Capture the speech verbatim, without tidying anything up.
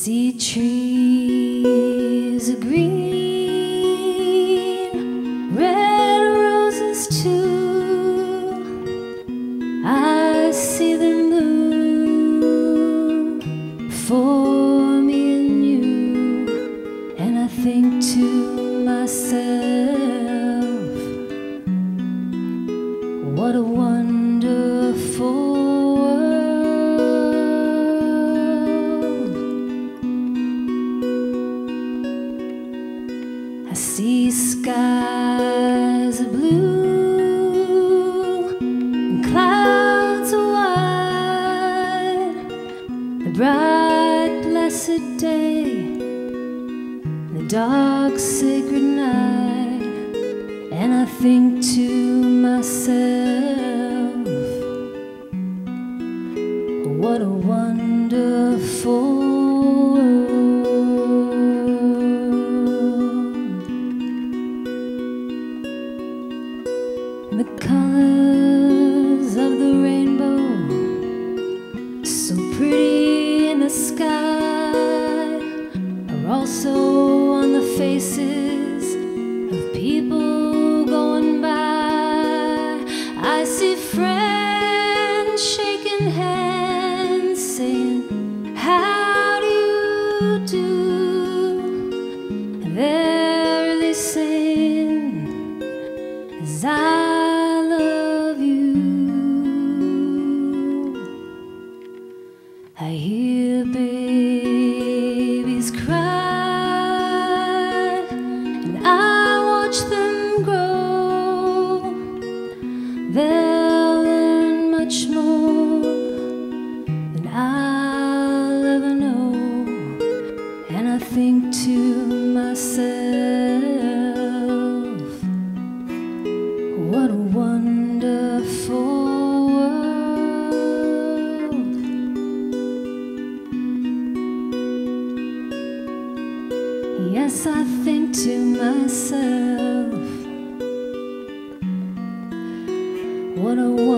see trees of green, red roses too. I see them bloom for me and you, and I think to myself, what a wonderful I see skies of blue and clouds of white, the bright blessed day, the dark sacred night, and I think to myself, what a wonderful the colors of the rainbow, so pretty in the sky, are also on the faces of people going by. I see friends shaking hands, saying, how do you do? And they're really saying, as I I hear babies cry, and I watch them grow. They'll learn much more than I'll ever know, and I think to myself, what a wonderful yes, I think to myself, what a